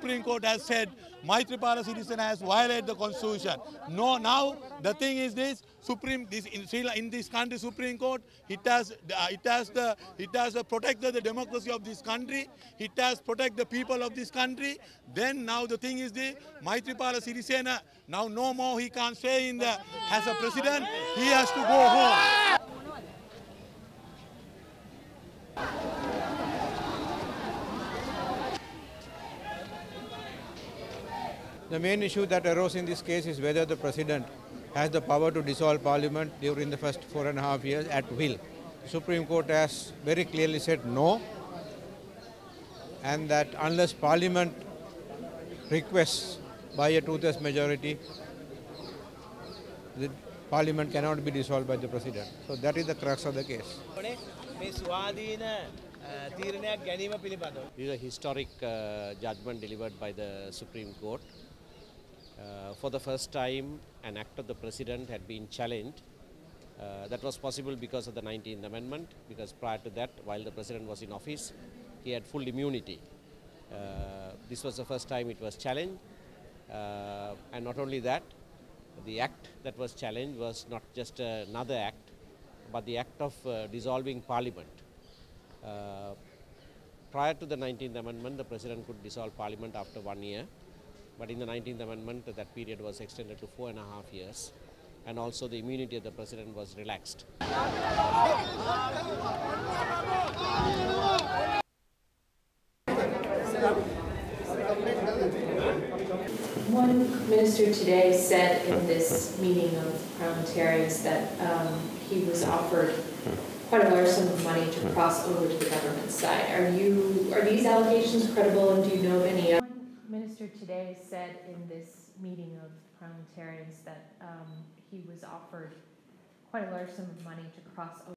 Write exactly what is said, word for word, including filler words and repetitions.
Supreme Court has said Maithripala Sirisena has violated the Constitution. No, now the thing is this: Supreme this in Sri Lanka, in this country, Supreme Court, it has uh, it has the it has uh, protected the democracy of this country. It has protected the people of this country. Then now the thing is the Maithripala Sirisena, now no more he can't stay in the as a president. He has to go home. The main issue that arose in this case is whether the President has the power to dissolve Parliament during the first four and a half years at will. The Supreme Court has very clearly said no, and that unless Parliament requests by a two-thirds majority, the Parliament cannot be dissolved by the President. So that is the crux of the case. This is a historic uh, judgment delivered by the Supreme Court. Uh, for the first time, an act of the President had been challenged. Uh, that was possible because of the nineteenth Amendment, because prior to that, while the President was in office, he had full immunity. Uh, this was the first time it was challenged. Uh, and not only that, the act that was challenged was not just another act, but the act of uh, dissolving Parliament. Uh, prior to the nineteenth Amendment, the President could dissolve Parliament after one year. But in the nineteenth Amendment, that period was extended to four and a half years. And also the immunity of the President was relaxed. One minister today said in this meeting of parliamentarians that um, he was offered quite a large sum of money to cross over to the government side. Are you are these allegations credible, and do you know of any other? One minister today said in this meeting of parliamentarians that um, he was offered quite a large sum of money to cross over